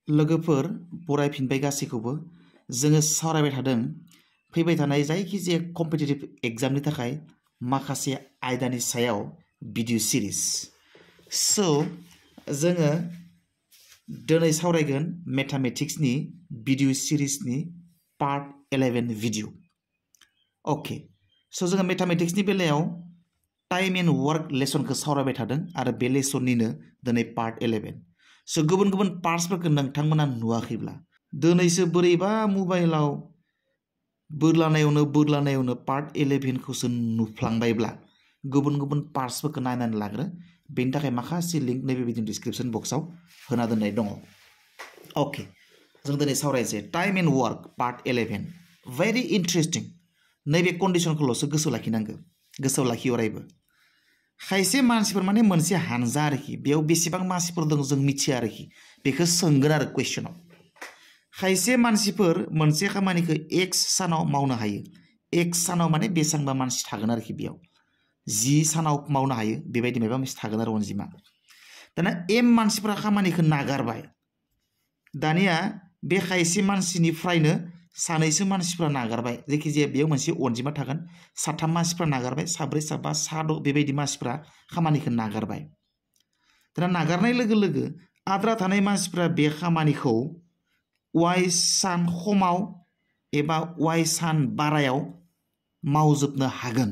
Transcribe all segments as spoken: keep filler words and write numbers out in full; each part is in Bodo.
लोगोफोर बरायफिनबाय गासैखौबो जोङो सावरायबाय थादों फैबाय थानाय जायखिजाया कम्पिटिटिभ एग्जामनि थाखाय माखासे आयदानि सायाव भिडिअ सिरिज सो जोङो दिनै सावरायगोन मेथामेटिक्सनि भिडिअ सिरिजनि part eleven video okay so जोङो मेथामेटिक्सनि बेलायाव टाइम एन्ड वर्क लेसनखौ सावरायबाय थादों आरो बे लेसननिनो दिनै पार्ट इलेवन सो गुबुन गुबुन पार्ट्सफोरखौ नोंथांमोना नुवाखैब्ला दिनैसो बोरैबा मबाइलाव बोरलानायावनो बोरलानायावनो पार्ट इलेभेनखौसो नुफ्लांबायब्ला गुबुन गुबुन पार्ट्सफोरखौ नायनानै लाग्रो बेनि थाखाय माखासे लिंक नैबे भिडिअ डिसक्रिप्शन बक्सआव होना दोननाय दङ ओके जों दिनै सावरायनोसै time and work part eleven very interesting नैबे कन्डिशनखौल'सो गोसोआव लाखिनांगौ गोसोआव लाखि अरायबो खायसे मानसिफोर माने मोनसे हानजा आरोखि बेयाव बेसेबां मानसिफोर दं जों मिथिया आरोखि बेखौ सोंगोन आरो कुइसनाव खायसे मानसिफोर मोनसे खामानिखौ एक्स सानाव मावनो हायो एक्स सानाव माने बेसेबांबा मानसि थागोन आरोखि बेयाव जि सानाव मावनो हायो बेबायदि माबा मोनसे थागोन आरो अनजिमा दाना एम मानसिफोरा खामानिखौ नागारबाय दानिया बे खायसे मानसिनिफ्रायनो सानैसो मानसिफ्रा नागारबाय जायखिजाया बेयाव मोनसे अनजिमा थागोन साथाम मानसिफ्रा नागारबाय साब्रै साबा साद' बेबायदि मानसिफ्रा खामानिखौ नागारबाय दाना नागारनाय लोगो लोगो आद्रा थानाय मानसिफ्रा बे खामानिखौ वाइ सान खमाव एबा वाइ सान बारायाव मावजोबनो हागोन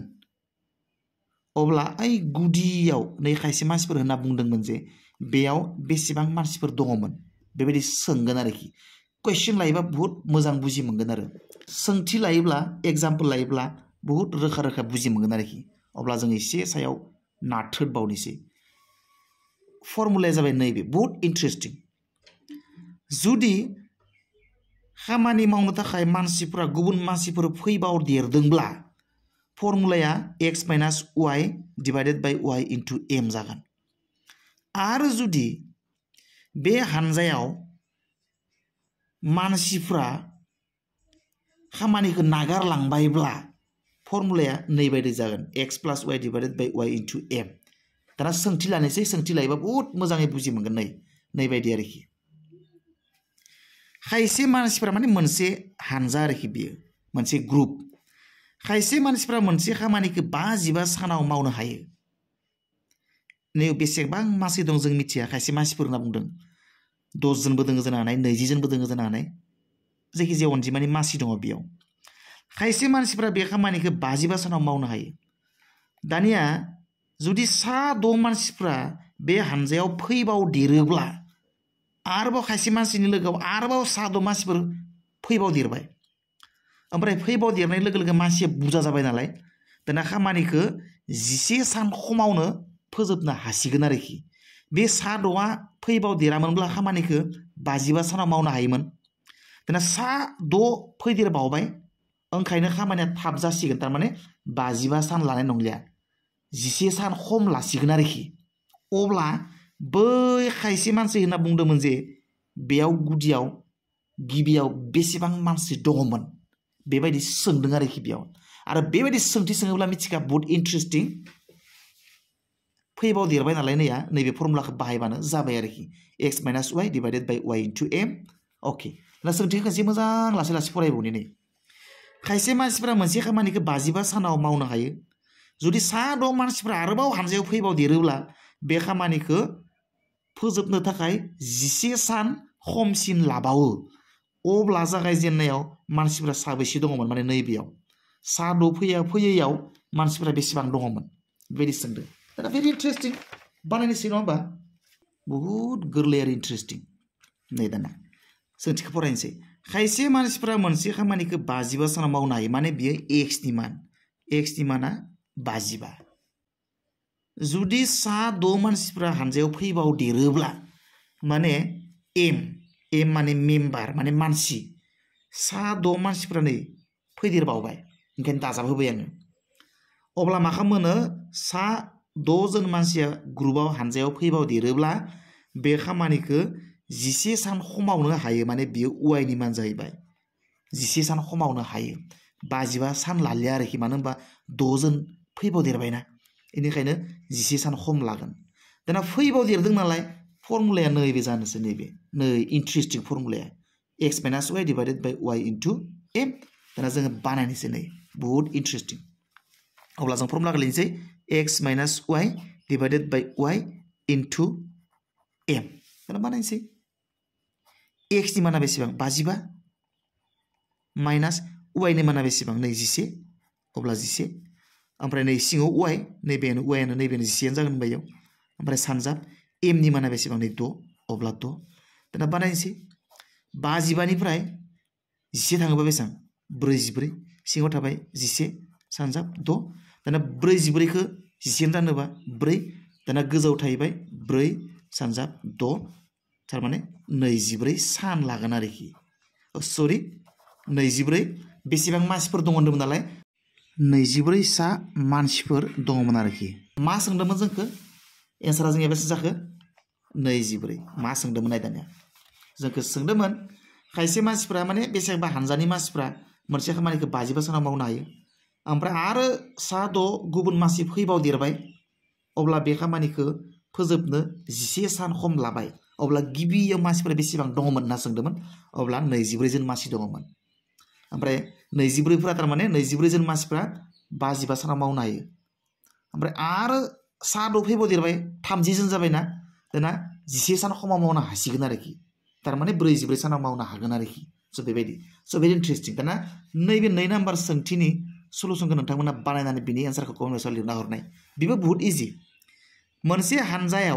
अब्ला ओइ गुदियाव नै खायसे मानसिफोर होनना बुंदोंमोन जे बेयाव बेसेबां मानसिफोर दङमोन बेबायदि सोंगोन आरोखि कुइसन लायोबा बहुत मोजां बुजि मोनगोन आरो सोंथि लायोब्ला एग्जाम्पल लायोब्ला बहुत रोखा रोखा बुजि मोनगोन आरोखि अब्ला जों एसे सायाव नाथ्रोदबावनोसै फर्मुलाया जाबाय नैबे बहुत इन्टारेस्टिं जुदि खामानि मावनो थाखाय मानसिफोरा गुबुन मानसिफोर फैबाव देरदोंब्ला फर्मुलाया X minus Y divided by Y into M जागोन आरो जुदि बे हानजायाव मानसिफ्रा खामानिखौ नागारलांबायब्ला फर्मुलाया नैबायदि जागोन X plus Y divided by Y into M दाना सोंथि लानोसै सोंथि लायोबा बहुत मोजाङै बुजि मोनगोन नै नैबायदि आरोखि खायसे मानसिफ्रा माने मोनसे हानजा आरोखि बियो मोनसे ग्रुप खायसे मानसिफ्रा मोनसे खामानिखौ बा जिबा सानाव मावनो हायो नै बेसेबां मानसि दं जों मिथिया खायसे मानसिफोर होनना बुंदों दसजनबो दोङो जानो हानाय नैजिजनबो दोङो जानो हानाय जायखिजाया अनजिमानि मानसि दङ बेयाव खायसे मानसिफ्रा बे खामानिखौ बाजिबा सानाव मावनो हायो दानिया जुदि सा द' मानसिफ्रा बे हानजायाव फैबाव देरोब्ला आरोबाव खायसे मानसिनि लोगोआव आरोबाव सा द' मानसिफोर फैबाव देरबाय ओमफ्राय फैबाव देरनाय लोगो लोगो मानसिया बुरजा जाबाय नालाय दाना खामानिखौ जिसे सान खमावनो फोजोबनो हासिगोन आरोखि बे सा द'आ फैबाव देरामोनब्ला खामानिखौ बाजिबा सानाव मावनो हायोमोन दाना सा द' फैदेरबावबाय ओंखायनो खामानिया थाब जासिगोन थारमाने बाजिबा सान लानाय नंलिया जिसे सान खम लासिगोन आरोखि अब्ला बै खायसे मानसि होनना बुंदोंमोन जे बेयाव गुदियाव गिबियाव बेसेबां मानसि दङमोन बेबायदि सोंदों आरोखि बेयाव आरो बेबायदि सोंथि सोङोब्ला मिथिखा बहुत इन्टारेस्टिं फैबाव देरबाय नालाय नैया नैबे फर्मुलाखौ बाहायबानो जाबाय आरोखि X minus Y divided by Y into M अके दा सोंथिखौ खनसे मोजां लासै लासै फरायबावनि नै खायसे मानसिफ्रा मोनसे खामानिखौ बाजिबा सानाव मावनो हायो जुदि सा द' मानसिफ्रा आरोबाव हानजायाव फैबाव देरोब्ला बे खामानिखौ फोजोबनो थाखाय जिसे सान खमसिन लाबावो अब्ला जागायजेननायाव मानसिफ्रा साबेसे दङमोन माने नैबेयाव सा द' फैया फैयैयाव मानसिफ्रा बेसेबां दङमोन बेबायदि सोंदों दाना भेरि इन्टारेस्टिं बानायनोसै नङा होमबा बहुद गोरलै आरो इन्टारेस्टिं नै दाना सोंथिखौ फरायनोसै खायसे मानसिफ्रा मोनसे खामानिखौ बाजिबा सानाव मावनो हायो माने बियो एक्सनि मान एक्सनि माना बाजिबा जुदि सा द' मानसिफ्रा हानजायाव फैबाव देरोब्ला माने एम एम माने मेम्बार माने मानसि सा द' मानसिफ्रा नै फैदेरबावबाय ओंखायनो दाजाब होबाय आङो अब्ला मा खालामो सा द'जन मानसिया ग्रुपआव हानजायाव फैबाव देरोब्ला बे खामानिखौ जिसे सान खमावनो हायो माने बियो वाइनि मान जाहैबाय जिसे सान खमावनो हायो बाजिबा सान लालिया आरोखि मानो होनबा द'जन फैबाव देरबायना बेनिखायनो जिसे सान खम लागोन दाना फैबाव देरदों नालाय फर्मुलाया नैबे जानोसै नैबे नै इन्ट्रेस्टिं फर्मुलाया x minus y divided by y into m दाना जोङो बानायनोसै नै बहुत इन्ट्रेस्टिं अब्ला जों फर्मुला लिरनोसै x minus y divided by y into m दाना बानायनोसै x नि माना बेसेबां बाजिबा माइनास y नि माना बेसेबां नैजिसे अब्ला जिसे ओमफ्राय नै सिङाव y नैबेनो y आनो नैबेनो जिसेयानो जागोन बायाव ओमफ्राय सानजाब m नि माना बेसेबां नै द' अब्ला द' दाना बानायनोसै बाजिबा निफ्राय जिसे थाङोबा बेसेबां ब्रैजिब्रै सिङाव थाबाय जिसे सानजाब द' दाना ब्रैजिब्रैखौ जिसे दानोबा ब्रै दाना गोजौआव थाहैबाय ब्रै सानजाब द' थारमाने नैजिब्रै सान लागोन आरोखि सरि नैजिब्रै बेसेबां मानसिफोर दङ होनदोंमोन नालाय नैजिब्रै सा मानसिफोर दङमोन आरोखि मा सोंदोंमोन जोंखौ एन्सारा जोंनिया बेसे जाखो नैजिब्रै मा सोंदोंमोन नायदानिया जोंखौ सोंदोंमोन खायसे मानसिफ्रा माने बेसेबां हानजानि मानसिफ्रा मोनसे खामानिखौ बाजिबा सानाव मावनो हायो ओमफ्राय आरो सा द' गुबुन मानसि फैबावदेरबाय अब्ला बे खामानिखौ फोजोबनो जिसे सान खम लाबाय अब्ला गिबियाव मानसिफोरा बेसेबां दङमोन होनना सोंदोंमोन अब्ला नैजिब्रै जन मानसि दङमोन ओमफ्राय नैजिब्रैफोरा थारमाने नैजिब्रै जन मानसिफ्रा बाजिबा सानाव मावनो हायो ओमफ्राय आरो सा द' फैबावदेरबाय थामजि जन जाबायना दाना जिसे सान खमाव मावनो हासिगोन आरोखि थारमाने ब्रैजिब्रै सानाव मावनो हागोन आरोखि स' बेबायदि स' भेरि इन्टारेस्टिं दाना नैबे नै नाम्बार सोंथिनि सलुसनखौ नोंथांमोना बानायनानै बिनि एन्सारखौ कमेन्ट बक्सआव लिरना हरनाय बेबो बहुत इजि मोनसे हानजायाव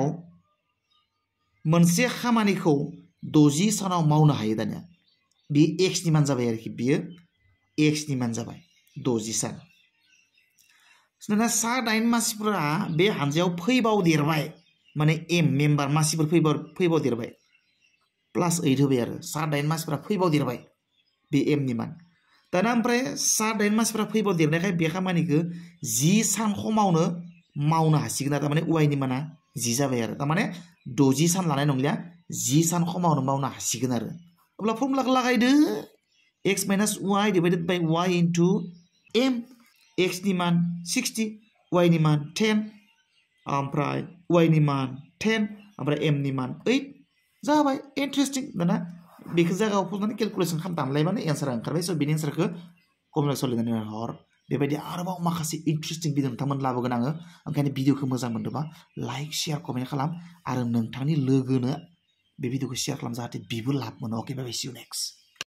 मोनसे खामानिखौ द'जि सानाव मावनो हायो दानिया बे एक्स नि मान जाबाय आरोखि बियो एक्स नि मान जाबाय द'जि सान दाना सा दाइन मानसिफोरा बे हानजायाव फैबावदेरबाय माने एम मेम्बार मानसिफोर फैबाव फैबावदेरबाय प्लास ओइट होबाय आरो सा दाइन मानसिफ्रा फैबावदेरबाय बे एम नि मान दाना ओमफ्राय सा दाइन मानसिफ्रा फैबावदेरनायखाय बे खामानिखौ जि सान खमावनो मावनो हासिगोन आरो थारमाने वाइ नि माना जि जाबाय आरो थारमाने द'जि सान लानाय नंलिया जि सान खमावनो मावनो हासिगोन आरो अब्ला फर्मुलाखौ लागायदो X minus Y divided by Y into M X नि मान सिक्सटि वाइ नि मान टेन ओमफ्राय वाइ नि मान टेन ओमफ्राय एम नि मान ओइट जाबाय इन्टारेस्टिं दाना बेखौ जायगायाव फजनानै केलकुलेसन खालाम दानलायबानो एन्सारा ओंखारबाय स' बेनि एन्सारखौ कमेन्ट बक्सआव लिरनानै हर बेबायदि आरोबाव माखासे इन्टारेस्टिं भिडिअ नोंथांमोन लाबोगोन आङो ओंखायनो भिडिअखौ मोजां मोनदोंबा लाइक शेयार कमेन्ट खालाम आरो नोंथांनि लोगोनो बे भिडिअखौ शेयार खालाम जाहाथे बिबो लाब मोनो अके बाय बाय सि इउ नेक्स्ट